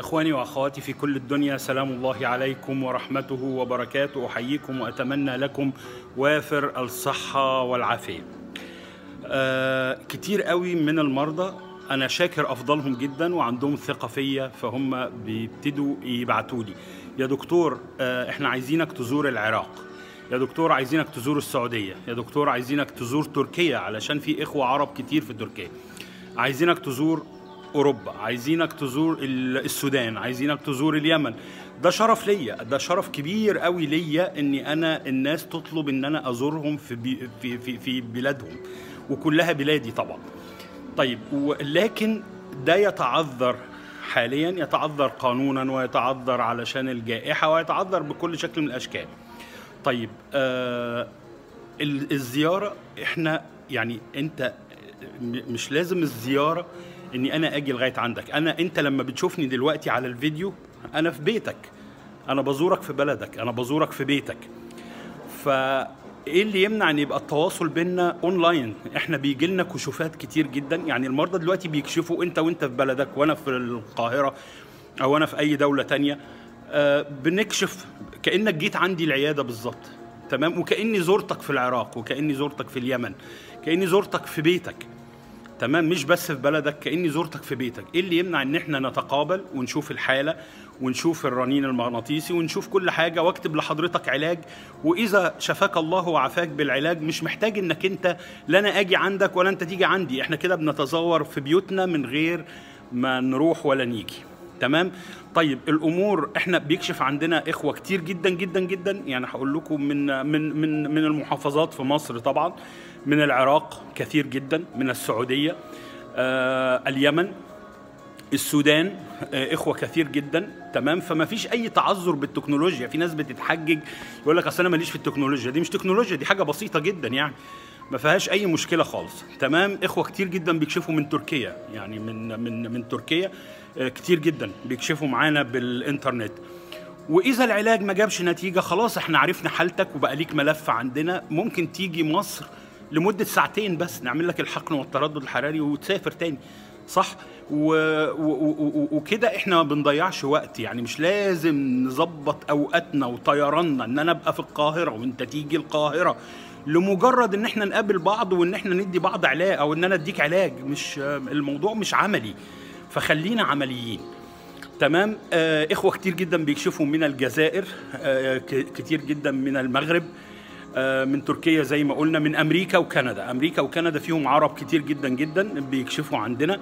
إخواني وأخواتي في كل الدنيا، سلام الله عليكم ورحمته وبركاته. أحييكم وأتمنى لكم وافر الصحة والعافية. كتير قوي من المرضى أنا شاكر أفضلهم جدا وعندهم ثقة فيا، فهم بيبتدوا يبعتوا لي: يا دكتور إحنا عايزينك تزور العراق، يا دكتور عايزينك تزور السعودية، يا دكتور عايزينك تزور تركيا علشان في إخوة عرب كتير في تركيا، عايزينك تزور أوروبا، عايزينك تزور السودان، عايزينك تزور اليمن. ده شرف ليا، ده شرف كبير قوي ليا إني أنا الناس تطلب إن أنا أزورهم في بلادهم، وكلها بلادي طبعا. طيب، لكن ده يتعذر حاليا، يتعذر قانونا ويتعذر علشان الجائحة ويتعذر بكل شكل من الأشكال. طيب، الزيارة احنا يعني انت مش لازم الزيارة اني انا اجي لغاية عندك. انت لما بتشوفني دلوقتي على الفيديو انا في بيتك، انا بزورك في بلدك، انا بزورك في بيتك. فايه اللي يمنع ان يبقى التواصل بينا اونلاين؟ احنا بيجي لنا كشوفات كتير جدا، يعني المرضى دلوقتي بيكشفوا انت في بلدك وانا في القاهرة او انا في اي دولة تانية. بنكشف كأنك جيت عندي العيادة بالظبط، تمام، وكأني زرتك في العراق، وكأني زرتك في اليمن، كأني زرتك في بيتك، تمام، مش بس في بلدك، كأني زرتك في بيتك. ايه اللي يمنع ان احنا نتقابل ونشوف الحالة ونشوف الرنين المغناطيسي ونشوف كل حاجة واكتب لحضرتك علاج؟ واذا شفاك الله وعافاك بالعلاج مش محتاج انك انت لا انا اجي عندك ولا انت تيجي عندي، احنا كده بنتزور في بيوتنا من غير ما نروح ولا نيجي، تمام. طيب، الامور احنا بيكشف عندنا اخوه كتير جدا جدا جدا، يعني هقول لكم من المحافظات في مصر طبعا، من العراق كثير جدا، من السعوديه، اليمن، السودان، اخوه كثير جدا، تمام. فما فيش اي تعذر بالتكنولوجيا. في ناس بتتحجج يقول لك اصل انا ماليش في التكنولوجيا. دي مش تكنولوجيا، دي حاجه بسيطه جدا يعني، ما فيهاش اي مشكله خالص، تمام. اخوه كتير جدا بيكشفوا من تركيا، يعني من تركيا كتير جدا بيكشفوا معانا بالانترنت. واذا العلاج ما جابش نتيجه خلاص احنا عرفنا حالتك وبقى ليك ملف عندنا، ممكن تيجي مصر لمده ساعتين بس نعمل لك الحقن والتردد الحراري وتسافر تاني، صح؟ وكده احنا ما بنضيعش وقت، يعني مش لازم نظبط اوقاتنا وطيراننا ان انا ابقى في القاهره وانت تيجي القاهره لمجرد ان احنا نقابل بعض وان احنا ندي بعض علاج او ان انا اديك علاج. مش الموضوع مش عملي، فخلينا عمليين، تمام. اخوه كتير جدا بيكشفوا من الجزائر، كتير جدا من المغرب، من تركيا زي ما قلنا، من امريكا وكندا. امريكا وكندا فيهم عرب كتير جدا جدا بيكشفوا عندنا.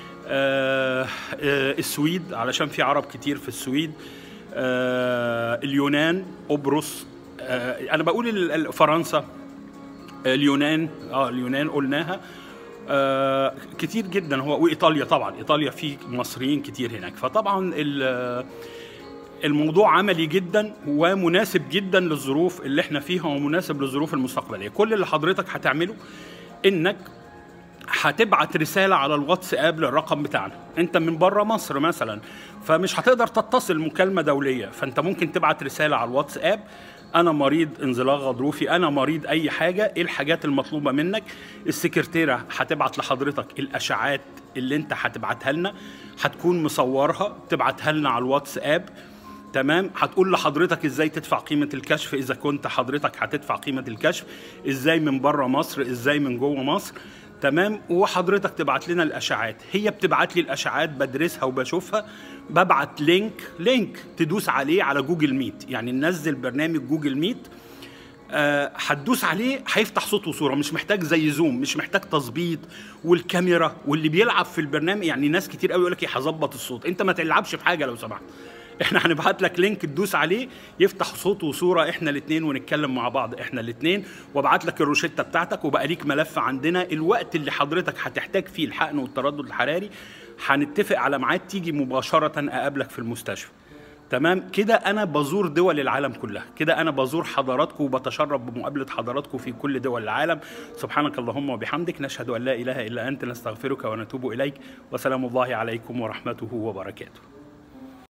السويد علشان في عرب كتير في السويد، اليونان، قبرص، انا بقول فرنسا، اليونان، اليونان قلناها، كتير جدا هو، وايطاليا طبعا، ايطاليا في مصريين كتير هناك. فطبعا الموضوع عملي جدا ومناسب جدا للظروف اللي احنا فيها ومناسب للظروف المستقبليه. كل اللي حضرتك هتعمله انك هتبعت رساله على الواتساب للرقم بتاعنا. انت من بره مصر مثلا فمش هتقدر تتصل مكالمه دوليه، فانت ممكن تبعت رساله على الواتساب: انا مريض انزلاق غضروفي، انا مريض اي حاجه، ايه الحاجات المطلوبه منك؟ السكرتيره هتبعت لحضرتك الاشعاعات اللي انت هتبعتها لنا، هتكون مصورها تبعتها لنا على الواتساب، تمام. هتقول لحضرتك ازاي تدفع قيمه الكشف اذا كنت حضرتك هتدفع قيمه الكشف، ازاي من بره مصر، ازاي من جوه مصر، تمام. وحضرتك تبعت لنا الاشعاعات. هي بتبعت لي الاشعاعات بدرسها وبشوفها، ببعت لينك تدوس عليه على جوجل ميت، يعني ننزل برنامج جوجل ميت، هتدوس عليه هيفتح صوت وصوره، مش محتاج زي زوم، مش محتاج تظبيط والكاميرا واللي بيلعب في البرنامج. يعني ناس كتير قوي يقول لك هظبط الصوت، انت ما تلعبش في حاجه لو سمحت. احنا هنبعت لك لينك تدوس عليه يفتح صوت وصوره احنا الاثنين ونتكلم مع بعض احنا الاثنين، وابعت لك الروشته بتاعتك وبقى ليك ملف عندنا. الوقت اللي حضرتك هتحتاج فيه الحقن والتردد الحراري هنتفق على ميعاد تيجي مباشره اقابلك في المستشفى، تمام. كده انا بزور دول العالم كلها، كده انا بزور حضراتكم وبتشرف بمقابله حضراتكم في كل دول العالم. سبحانك اللهم وبحمدك، نشهد ان لا اله الا انت، نستغفرك ونتوب اليك، وسلام الله عليكم ورحمته وبركاته.